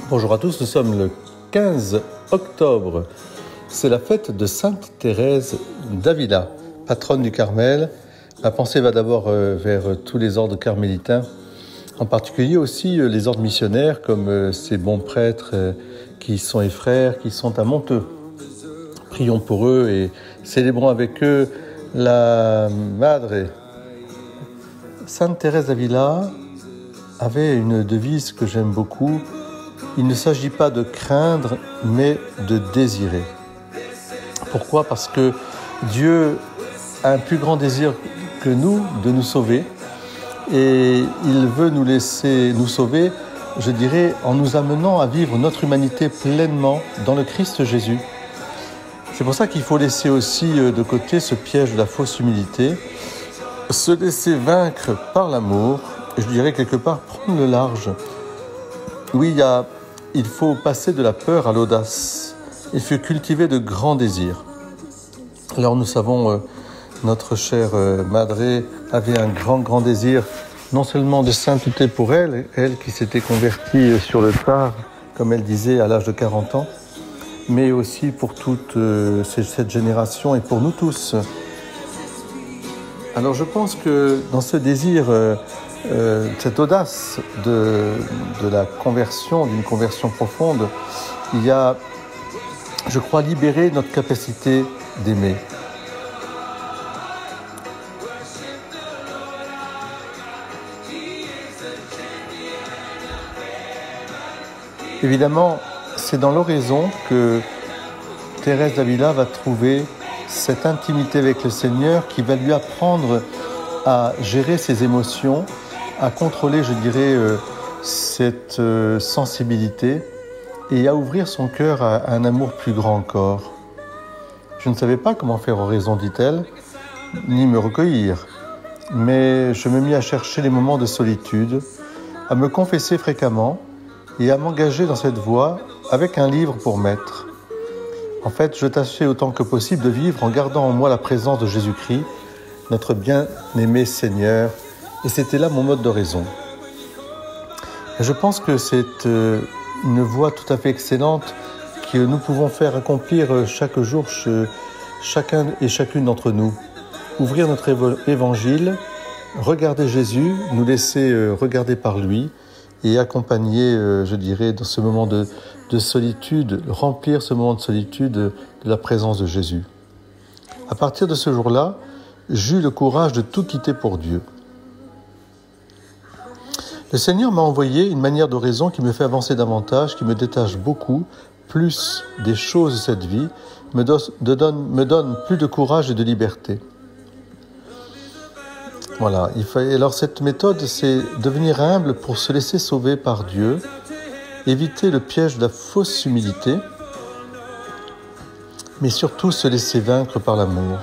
Bonjour à tous, nous sommes le 15 octobre. C'est la fête de Sainte Thérèse d'Avila, patronne du Carmel. Ma pensée va d'abord vers tous les ordres carmélitains, en particulier aussi les ordres missionnaires, comme ces bons prêtres qui sont et frères, qui sont à Monteux. Prions pour eux et célébrons avec eux la Madre. Sainte Thérèse d'Avila avait une devise que j'aime beaucoup. Il ne s'agit pas de craindre, mais de désirer. Pourquoi ? Parce que Dieu a un plus grand désir que nous de nous sauver. Et il veut nous laisser nous sauver, je dirais, en nous amenant à vivre notre humanité pleinement dans le Christ Jésus. C'est pour ça qu'il faut laisser aussi de côté ce piège de la fausse humilité, se laisser vaincre par l'amour, et je dirais quelque part prendre le large. Oui, il faut passer de la peur à l'audace. Il faut cultiver de grands désirs. Alors nous savons, notre chère Madre avait un grand désir, non seulement de sainteté pour elle qui s'était convertie sur le tard, comme elle disait, à l'âge de 40 ans, mais aussi pour toute cette génération et pour nous tous. Alors je pense que dans ce désir, cette audace de la conversion, d'une conversion profonde, il y a, je crois, libérer notre capacité d'aimer. Évidemment, c'est dans l'oraison que Thérèse d'Avila va trouver cette intimité avec le Seigneur qui va lui apprendre à gérer ses émotions, à contrôler, je dirais, cette sensibilité et à ouvrir son cœur à un amour plus grand encore. Je ne savais pas comment faire oraison, dit-elle, ni me recueillir, mais je me mis à chercher les moments de solitude, à me confesser fréquemment et à m'engager dans cette voie avec un livre pour maître. En fait, je tâchais autant que possible de vivre en gardant en moi la présence de Jésus-Christ, notre bien-aimé Seigneur, et c'était là mon mode d'oraison. Je pense que c'est une voie tout à fait excellente que nous pouvons faire accomplir chaque jour, chacun et chacune d'entre nous. Ouvrir notre évangile, regarder Jésus, nous laisser regarder par lui et accompagner, je dirais, dans ce moment de solitude, remplir ce moment de solitude de la présence de Jésus. À partir de ce jour-là, j'eus le courage de tout quitter pour Dieu. Le Seigneur m'a envoyé une manière d'oraison qui me fait avancer davantage, qui me détache beaucoup, plus des choses de cette vie, me donne plus de courage et de liberté. Voilà. Alors cette méthode, c'est devenir humble pour se laisser sauver par Dieu, éviter le piège de la fausse humilité, mais surtout se laisser vaincre par l'amour.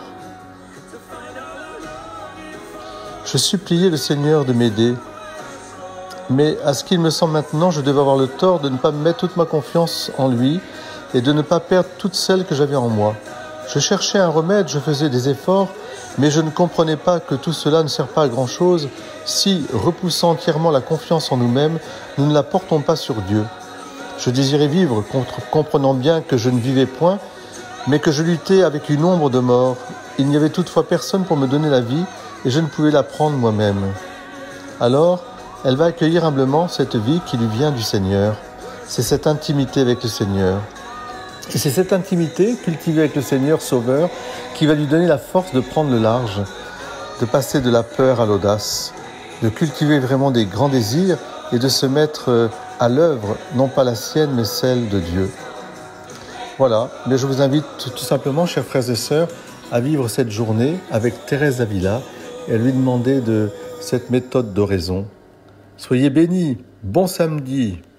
Je suppliais le Seigneur de m'aider, mais à ce qu'il me semble maintenant, je devais avoir le tort de ne pas mettre toute ma confiance en lui et de ne pas perdre toute celle que j'avais en moi. Je cherchais un remède, je faisais des efforts, mais je ne comprenais pas que tout cela ne sert pas à grand-chose si, repoussant entièrement la confiance en nous-mêmes, nous ne la portons pas sur Dieu. Je désirais vivre, comprenant bien que je ne vivais point, mais que je luttais avec une ombre de mort. Il n'y avait toutefois personne pour me donner la vie, et je ne pouvais la prendre moi-même. Alors, elle va accueillir humblement cette vie qui lui vient du Seigneur. C'est cette intimité avec le Seigneur. Et c'est cette intimité cultivée avec le Seigneur Sauveur qui va lui donner la force de prendre le large, de passer de la peur à l'audace, de cultiver vraiment des grands désirs et de se mettre à l'œuvre, non pas la sienne, mais celle de Dieu. Voilà, mais je vous invite tout simplement, chers frères et sœurs, à vivre cette journée avec Thérèse d'Avila et à lui demander de cette méthode d'oraison. Soyez bénis, bon samedi.